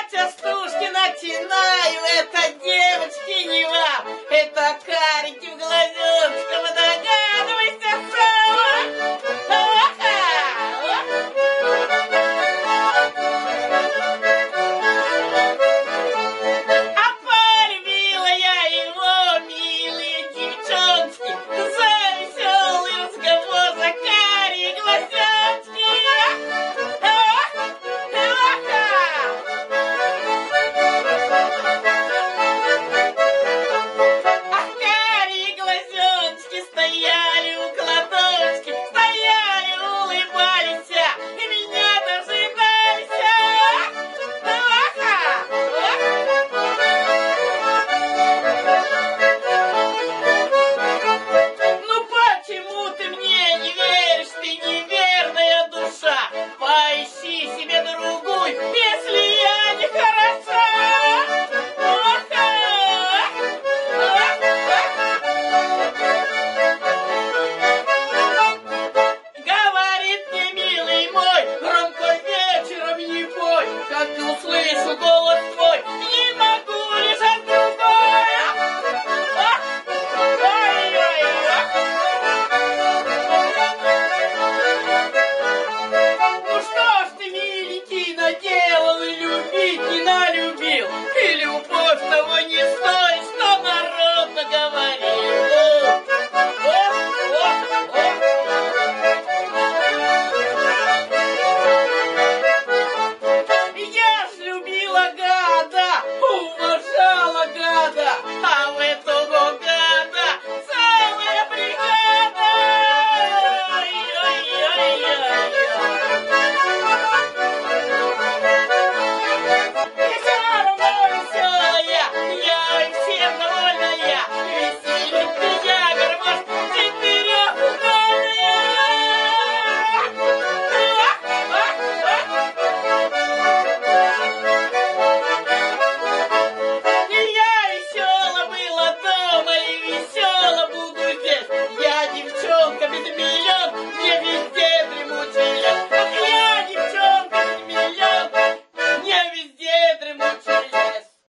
частушки начинаю, это девочки не вам, это карики в глазеночках, вы догадывайся сама. А полюбила я его, милые девчонки, за веселый разговор, за карие глазеночки. Стояли у кладовочки, стояли, улыбались, и меня дожидались. Ну почему ты мне не веришь, ты неверная душа? Поищи себе другую, если я не хороша. Как услышу голос